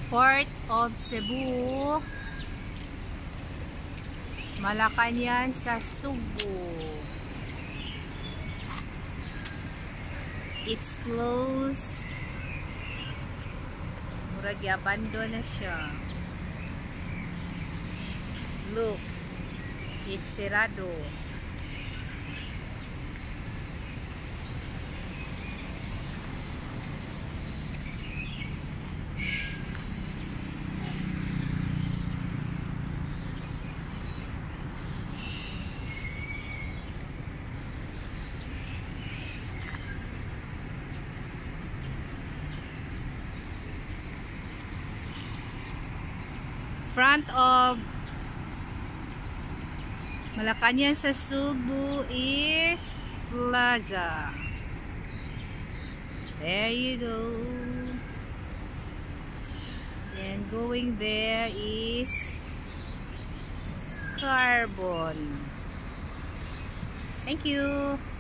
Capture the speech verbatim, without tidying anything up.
Port of Cebu, Malacañang sa Subo. It's closed. Murag abandon na siya. Look, it's cerrado. Front of Malacañang sa Subo is Plaza. There you go. Then going there is Carbon. Thank you.